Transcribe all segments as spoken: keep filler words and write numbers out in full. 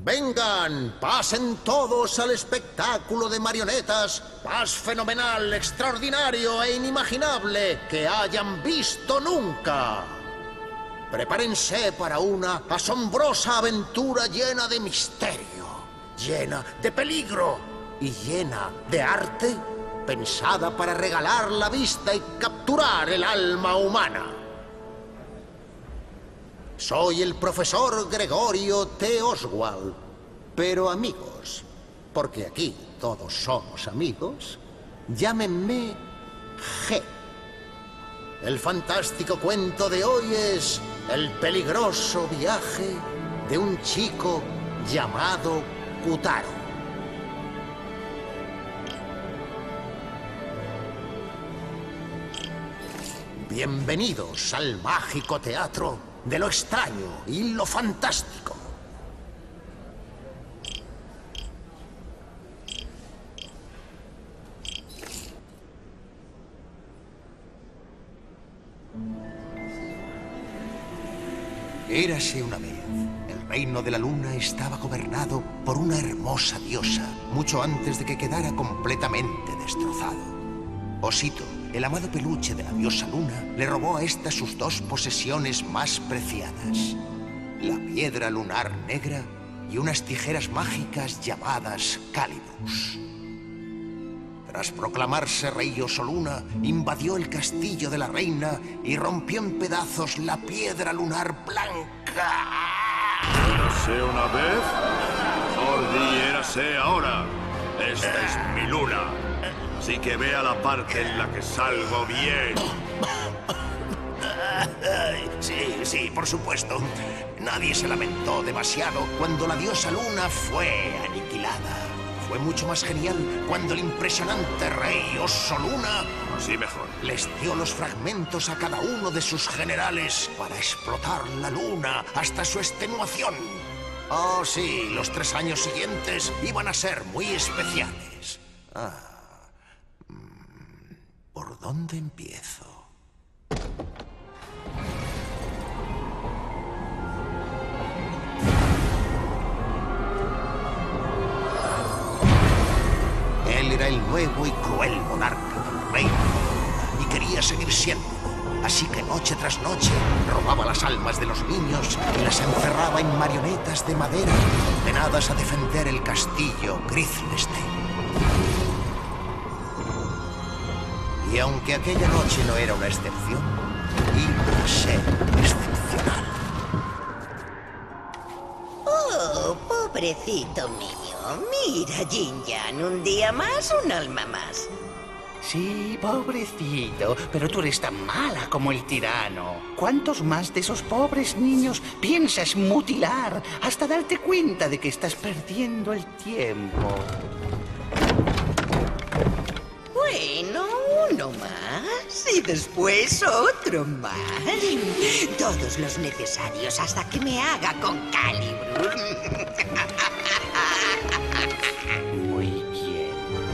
Vengan, pasen todos al espectáculo de marionetas más fenomenal, extraordinario e inimaginable que hayan visto nunca. Prepárense para una asombrosa aventura llena de misterio, llena de peligro y llena de arte, pensada para regalar la vista y capturar el alma humana. Soy el profesor Gregorio T. Oswald, pero amigos, porque aquí todos somos amigos, llámenme G. El fantástico cuento de hoy es el peligroso viaje de un chico llamado Kutaro. Bienvenidos al mágico teatro de lo extraño y lo fantástico. Érase una vez. El reino de la luna estaba gobernado por una hermosa diosa, mucho antes de que quedara completamente destrozado. Osito, el amado peluche de la diosa luna, le robó a esta sus dos posesiones más preciadas: la piedra lunar negra y unas tijeras mágicas llamadas Calibus. Tras proclamarse rey Osoluna, invadió el castillo de la reina y rompió en pedazos la piedra lunar blanca. Érase una vez, Jordi, érase ahora. Esta es mi luna. Así que vea la parte en la que salgo bien. Sí, sí, por supuesto. Nadie se lamentó demasiado cuando la diosa luna fue aniquilada. Fue mucho más genial cuando el impresionante rey Osoluna, Así mejor, les dio los fragmentos a cada uno de sus generales para explotar la luna hasta su extenuación. Oh, sí, los tres años siguientes iban a ser muy especiales. Ah. ¿Por dónde empiezo? Él era el nuevo y cruel monarca del reino y quería seguir siendo. Así que noche tras noche robaba las almas de los niños y las encerraba en marionetas de madera condenadas a defender el castillo Gristelstein. Y aunque aquella noche no era una excepción, iba a ser excepcional. Oh, pobrecito mío. Mira, Jinyan, un día más, un alma más. Sí, pobrecito, pero tú eres tan mala como el tirano. ¿Cuántos más de esos pobres niños piensas mutilar hasta darte cuenta de que estás perdiendo el tiempo? Bueno, uno más y después otro más. Todos los necesarios hasta que me haga con Calibur. Muy bien.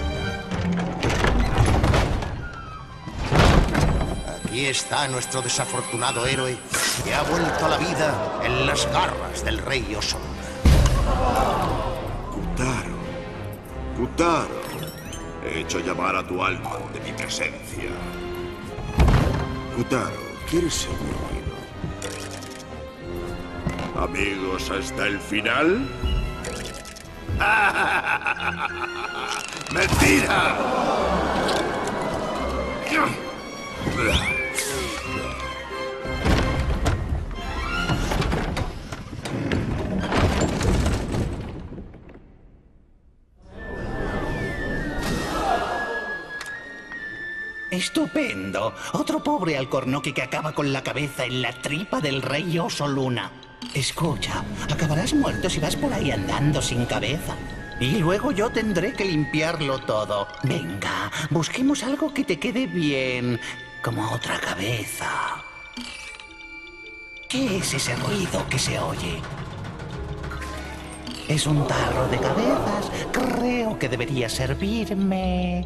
Aquí está nuestro desafortunado héroe que ha vuelto a la vida en las garras del rey Osoluna. Kutaro, Kutaro. He hecho llamar a tu alma de mi presencia. Kutaro, ¿quieres ser mi amigo? ¿Amigos hasta el final? ¡Mentira! Estupendo. Otro pobre alcornoque que acaba con la cabeza en la tripa del rey Osoluna. Escucha, acabarás muerto si vas por ahí andando sin cabeza. Y luego yo tendré que limpiarlo todo. Venga, busquemos algo que te quede bien, como otra cabeza. ¿Qué es ese ruido que se oye? Es un tarro de cabezas. Creo que debería servirme.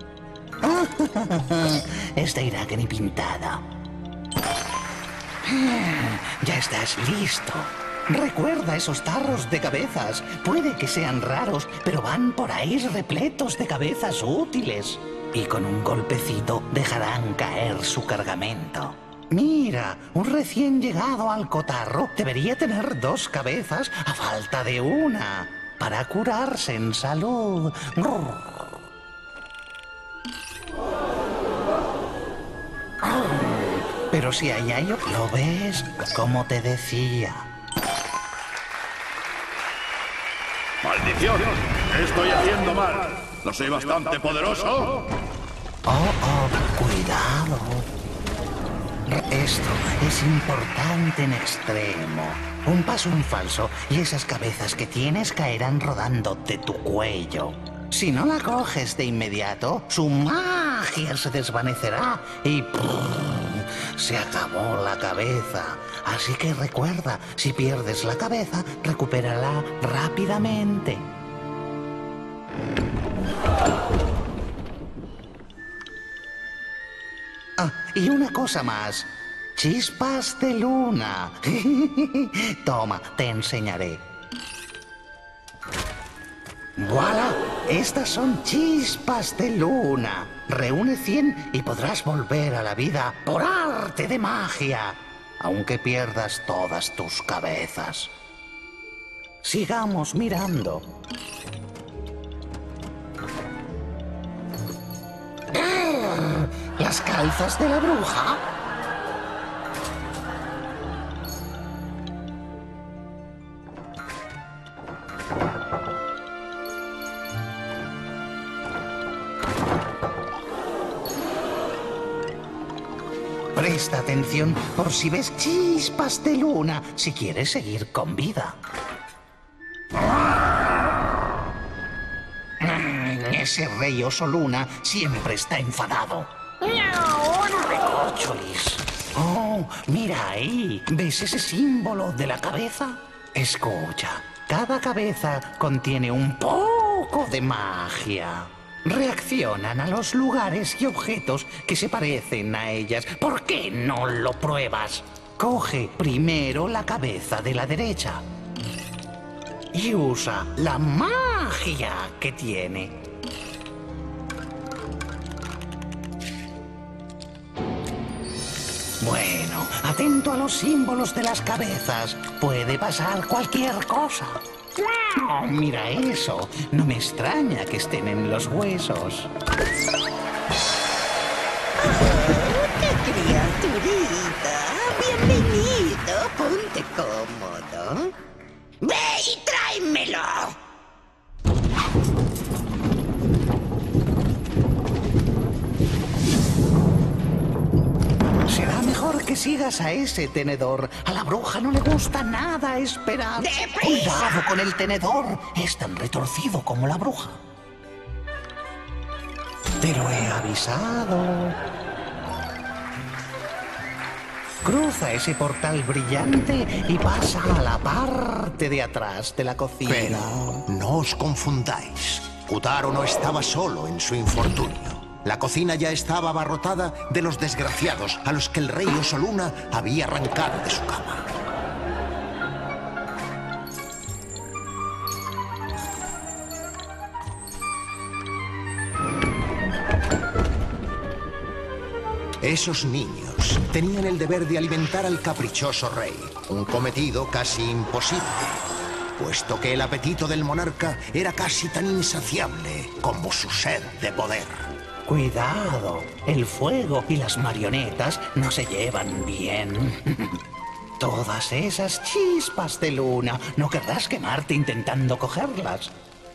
Esta irá que ni pintada. Ya estás listo. Recuerda esos tarros de cabezas. Puede que sean raros, pero van por ahí repletos de cabezas útiles. Y con un golpecito dejarán caer su cargamento. Mira, un recién llegado al cotarro debería tener dos cabezas a falta de una para curarse en salud. Pero si hay hay... ¿Lo ves? Como te decía. ¡Maldición! ¿Qué estoy haciendo mal? ¿No soy bastante poderoso? Oh, oh, cuidado. Esto es importante en extremo. Un paso en falso y esas cabezas que tienes caerán rodando de tu cuello. Si no la coges de inmediato, su magia se desvanecerá y ¡pum! Se acabó la cabeza. Así que recuerda, si pierdes la cabeza, recupérala rápidamente. Ah, y una cosa más. Chispas de luna. Toma, te enseñaré. ¡Voilà! Estas son chispas de luna. Reúne cien y podrás volver a la vida por arte de magia, aunque pierdas todas tus cabezas. Sigamos mirando. ¿Las calzas de la bruja? Presta atención por si ves chispas de luna, si quieres seguir con vida. Ese rey oso luna siempre está enfadado. Recorcholis. Oh, mira ahí. ¿Ves ese símbolo de la cabeza? Escucha, cada cabeza contiene un poco de magia. Reaccionan a los lugares y objetos que se parecen a ellas. ¿Por qué no lo pruebas? Coge primero la cabeza de la derecha y usa la magia que tiene. Bueno, atento a los símbolos de las cabezas. Puede pasar cualquier cosa. ¡Wow! Mira eso. No me extraña que estén en los huesos. Oh, ¡qué criaturita! Bienvenido. Ponte cómodo. ¡Ve y tráemelo! Será mejor que sigas a ese tenedor. A la bruja no le gusta nada esperar. ¡Deprisa! Cuidado con el tenedor. Es tan retorcido como la bruja. Te lo he avisado. Cruza ese portal brillante y pasa a la parte de atrás de la cocina. Pero no os confundáis. Kutaro no estaba solo en su infortunio. La cocina ya estaba abarrotada de los desgraciados a los que el rey Oso Luna había arrancado de su cama. Esos niños tenían el deber de alimentar al caprichoso rey, un cometido casi imposible, puesto que el apetito del monarca era casi tan insaciable como su sed de poder. Cuidado, el fuego y las marionetas no se llevan bien. Todas esas chispas de luna, no querrás quemarte intentando cogerlas.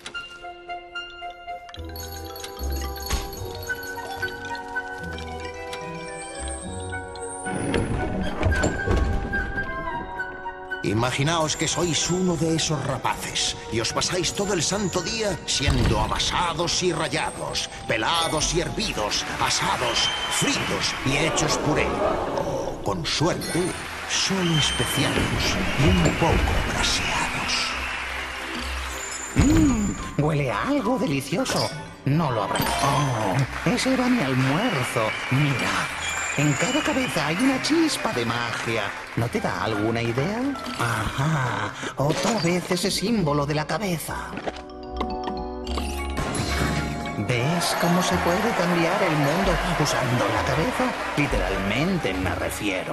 Imaginaos que sois uno de esos rapaces y os pasáis todo el santo día siendo amasados y rayados, pelados y hervidos, asados, fritos y hechos puré. O, con suerte, solo especiados y un poco braseados. Mmm, huele a algo delicioso. No lo habrá. Oh, ese era mi almuerzo. Mira. En cada cabeza hay una chispa de magia. ¿No te da alguna idea? Ajá, otra vez ese símbolo de la cabeza. ¿Ves cómo se puede cambiar el mundo usando la cabeza? Literalmente me refiero.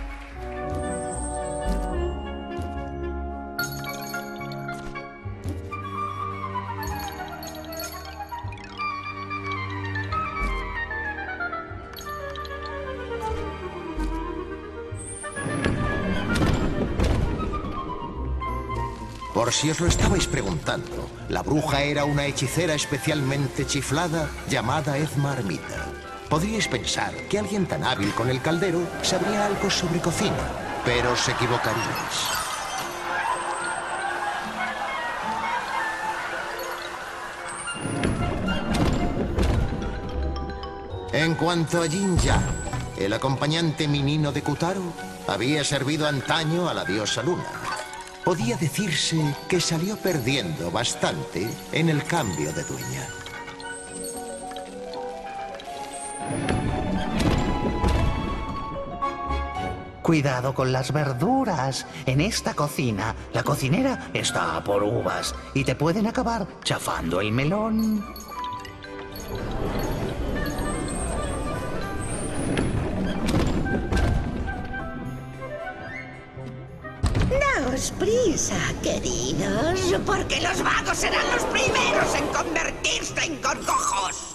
Por si os lo estabais preguntando, la bruja era una hechicera especialmente chiflada llamada Ezma Armita. Podríais pensar que alguien tan hábil con el caldero sabría algo sobre cocina, pero os equivocaríais. En cuanto a Jin Yang, el acompañante menino de Kutaro, había servido antaño a la diosa Luna. Podía decirse que salió perdiendo bastante en el cambio de dueña. Cuidado con las verduras. En esta cocina, la cocinera está a por uvas y te pueden acabar chafando el melón. Daos prisa, queridos, porque los vagos serán los primeros en convertirse en gorgojos.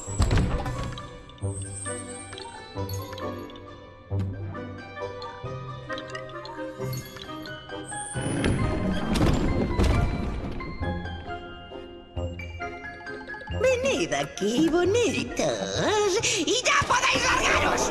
Venid aquí, bonitos, y ya podéis largaros.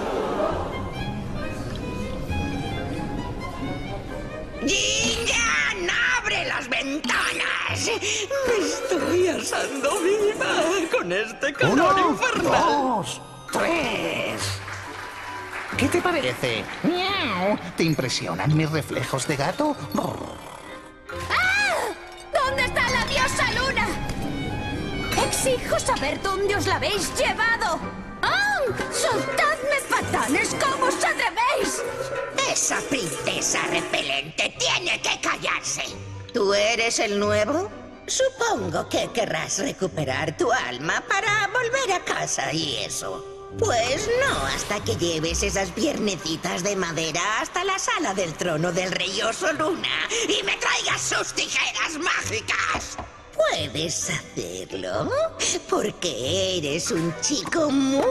¡Jin Yang, abre las ventanas! Me estoy asando viva con este calor Uno, infernal. dos, tres. ¿Qué te parece? ¡Miau! ¿Te impresionan mis reflejos de gato? ¡Ah! ¿Dónde está la diosa Luna? Exijo saber dónde os la habéis llevado. ¡Oh! ¡Soltadme, patanes! ¿Cómo os atrevéis? Esa princesa repelente tiene que callarse. ¿Tú eres el nuevo? Supongo que querrás recuperar tu alma para volver a casa y eso. Pues no, hasta que lleves esas piernecitas de madera hasta la sala del trono del rey Oso Luna y me traigas sus tijeras mágicas. Puedes hacerlo porque eres un chico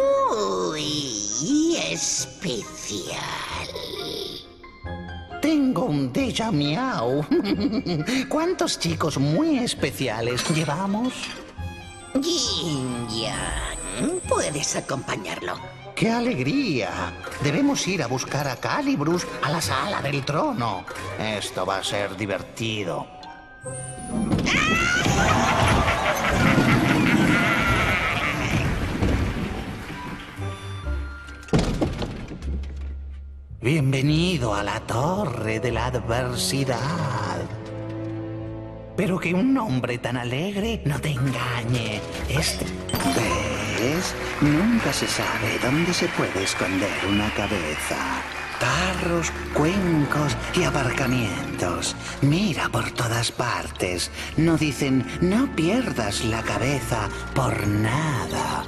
muy especial. Tengo un déjà miau. ¿Cuántos chicos muy especiales llevamos? Jin Yang, puedes acompañarlo. ¡Qué alegría! Debemos ir a buscar a Calibrus a la sala del trono. Esto va a ser divertido. Bienvenido a la torre de la adversidad. Pero que un hombre tan alegre no te engañe. Este... ¿Ves? Nunca se sabe dónde se puede esconder una cabeza. Tarros, cuencos y aparcamientos. Mira por todas partes. No dicen, no pierdas la cabeza por nada.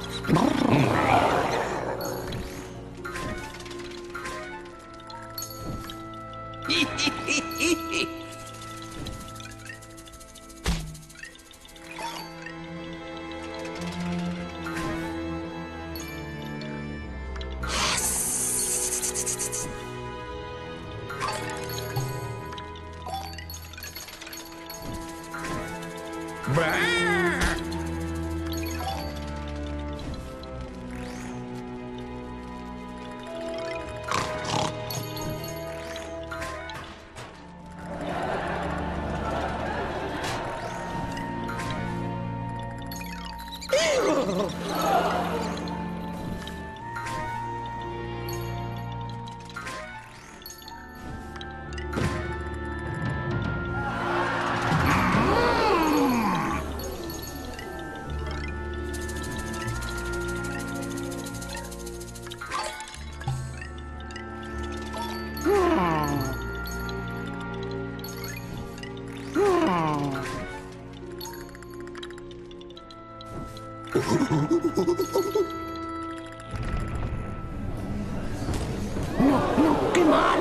No, no, qué mal.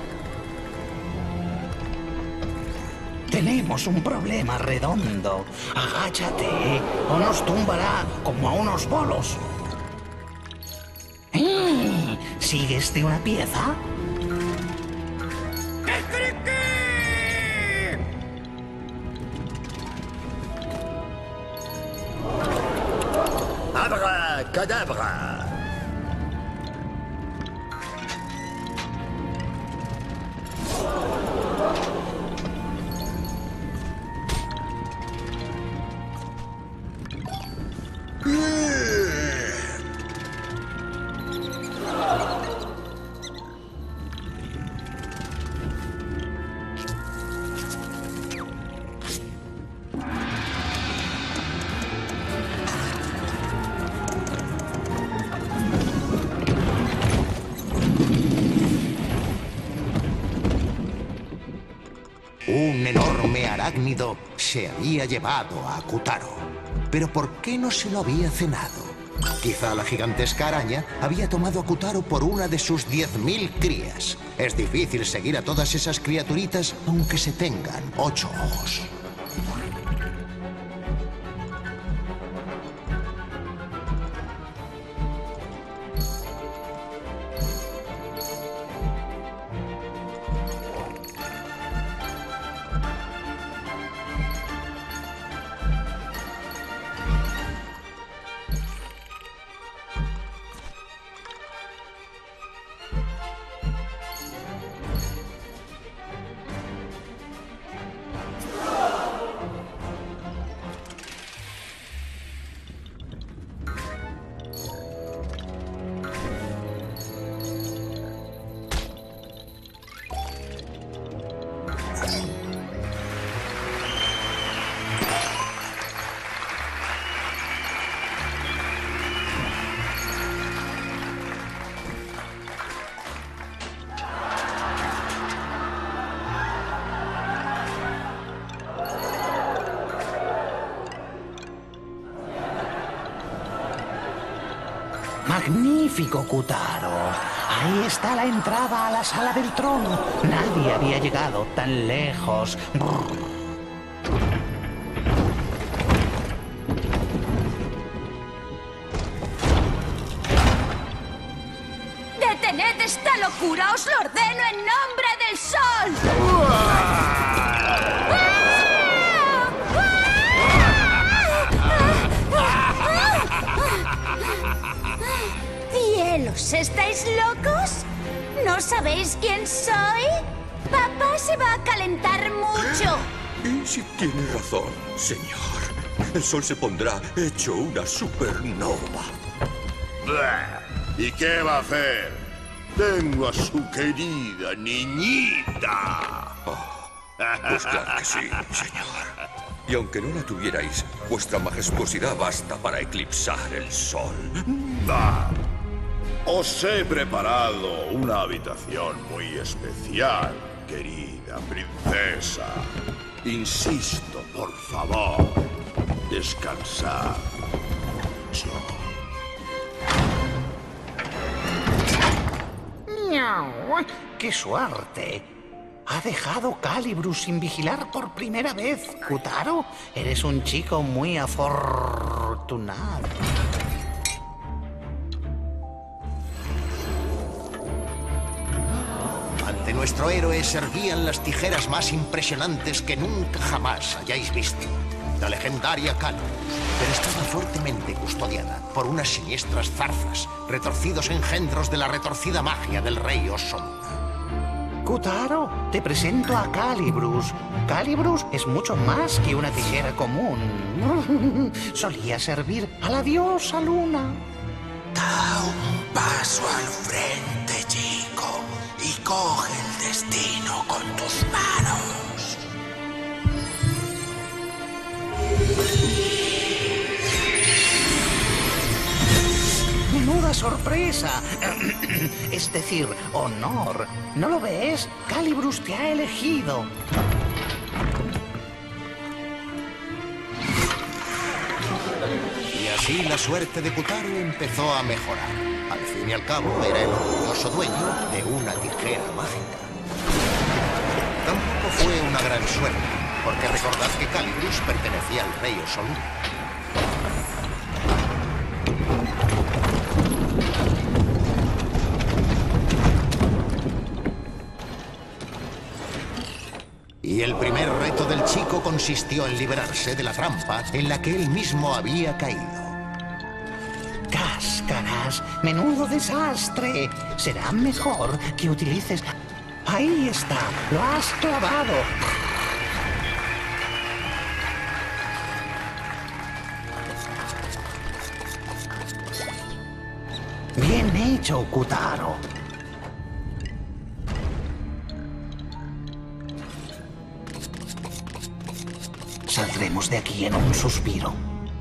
Tenemos un problema redondo. Agáchate o nos tumbará como a unos bolos. ¿Eh? ¿Sigues de una pieza? Abracadabra. Un enorme arácnido se había llevado a Kutaro. ¿Pero por qué no se lo había cenado? Quizá la gigantesca araña había tomado a Kutaro por una de sus diez mil crías. Es difícil seguir a todas esas criaturitas aunque se tengan ocho ojos. Magnífico, Kutaro. Ahí está la entrada a la sala del trono. Nadie había llegado tan lejos. Brrr. ¡Detened esta locura! ¡Os lo ordeno en nombre del sol! ¿Cielos, estáis locos? ¿No sabéis quién soy? Papá se va a calentar mucho. Y si tiene razón, señor. El sol se pondrá hecho una supernova. ¿Y qué va a hacer? Tengo a su querida niñita. Oh, pues claro que sí, señor. Y aunque no la tuvierais, vuestra majestuosidad basta para eclipsar el sol. Ah, os he preparado una habitación muy especial, querida princesa. Insisto, por favor, descansad mucho. ¡Miau! ¡Qué suerte! Ha dejado Calibrus sin vigilar por primera vez. Kutaro, eres un chico muy afortunado. Ante nuestro héroe servían las tijeras más impresionantes que nunca jamás hayáis visto. La legendaria Calibus, pero estaba fuertemente custodiada por unas siniestras zarzas, retorcidos engendros de la retorcida magia del rey Osoluna. Kutaro, te presento a Calibrus. Calibrus es mucho más que una tijera común. Solía servir a la diosa Luna. Da un paso al frente, chico, y coge el destino con tus manos. ¡Menuda sorpresa! Es decir, honor. ¿No lo ves? Calibrus te ha elegido. Y así la suerte de Kutaro empezó a mejorar. Al fin y al cabo, era el orgulloso dueño de una tijera mágica. Tampoco fue una gran suerte, porque recordad que Calibrus pertenecía al rey Osoluna. Y el primer reto del chico consistió en librarse de la trampa en la que él mismo había caído. Cáscaras, menudo desastre. Será mejor que utilices... Ahí está, lo has clavado. Bien hecho, Kutaro. Saldremos de aquí en un suspiro.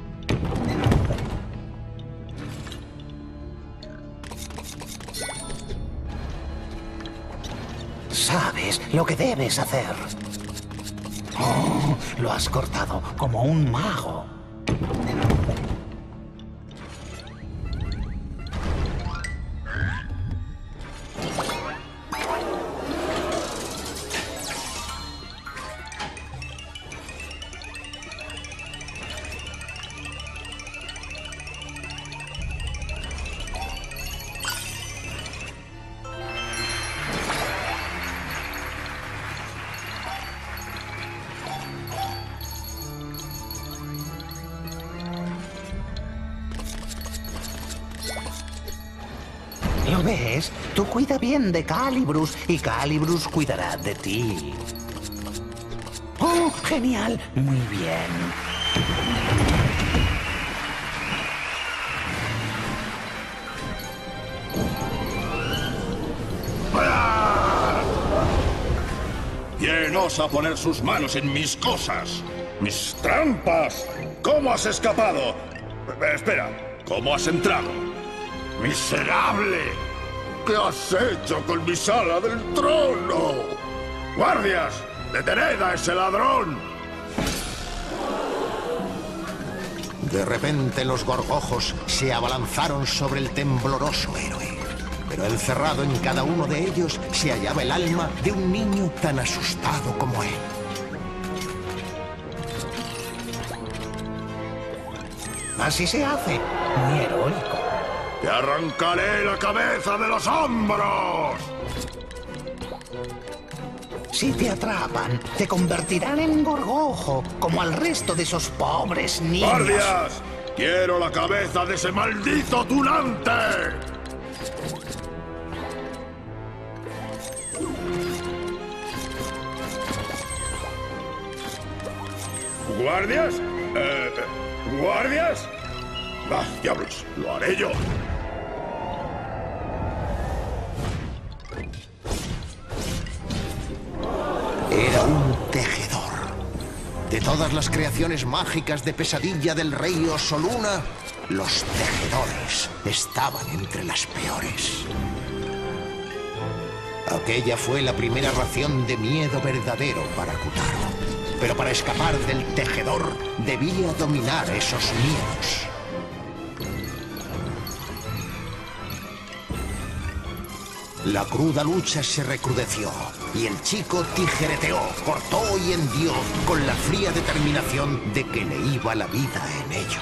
Sabes lo que debes hacer. Oh, lo has cortado como un mago. ¿Lo ves? Tú cuida bien de Calibrus y Calibrus cuidará de ti. ¡Oh, genial! Muy bien. ¿Quién osa poner sus manos en mis cosas? ¡Mis trampas! ¿Cómo has escapado? Eh, espera, ¿cómo has entrado? ¡Miserable! ¿Qué has hecho con mi sala del trono? ¡Guardias! ¡Detened a ese ladrón! De repente los gorgojos se abalanzaron sobre el tembloroso héroe. Pero encerrado en cada uno de ellos se hallaba el alma de un niño tan asustado como él. Así se hace. Muy heroico. ¡Te arrancaré la cabeza de los hombros! Si te atrapan, te convertirán en gorgojo, como al resto de esos pobres niños. ¡Guardias! ¡Quiero la cabeza de ese maldito tunante! ¿Guardias? Eh, ¿Guardias? ¡Ah, diablos! ¡Lo haré yo! Era un tejedor. De todas las creaciones mágicas de pesadilla del rey Osoluna, los tejedores estaban entre las peores. Aquella fue la primera ración de miedo verdadero para Kutaro. Pero para escapar del tejedor, debía dominar esos miedos. La cruda lucha se recrudeció y el chico tijereteó, cortó y hendió con la fría determinación de que le iba la vida en ello.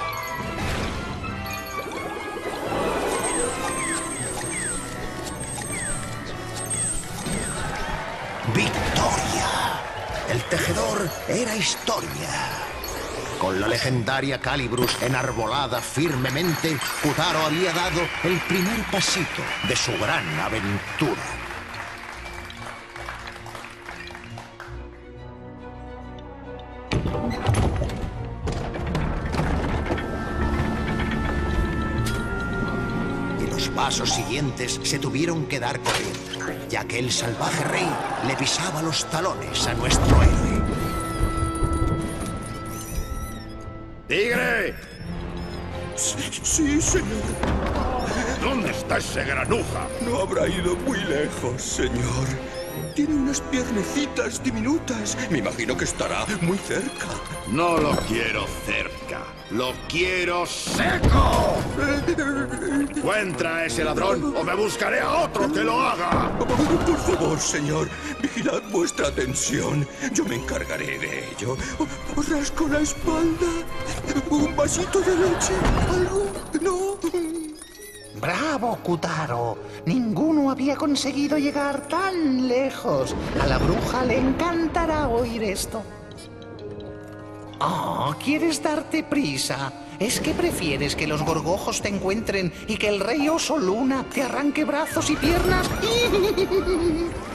¡Victoria! El tejedor era historia. Con la legendaria Calibrus enarbolada firmemente, Kutaro había dado el primer pasito de su gran aventura. Y los pasos siguientes se tuvieron que dar corriendo, ya que el salvaje rey le pisaba los talones a nuestro héroe. ¡Tigre! Sí, sí, señor. ¿Dónde está ese granuja? No habrá ido muy lejos, señor. Tiene unas piernecitas diminutas. Me imagino que estará muy cerca. No lo quiero cerca. ¡Lo quiero seco! Encuentra a ese ladrón o me buscaré a otro que lo haga. Por favor, señor, vigilad vuestra tensión. Yo me encargaré de ello. Os rasco la espalda. Un vasito de leche. ¿Algo? ¿No? ¡Bravo, Kutaro! Ninguno había conseguido llegar tan lejos. A la bruja le encantará oír esto. Oh, ¿quieres darte prisa? ¿Es que prefieres que los gorgojos te encuentren y que el rey Oso Luna te arranque brazos y piernas?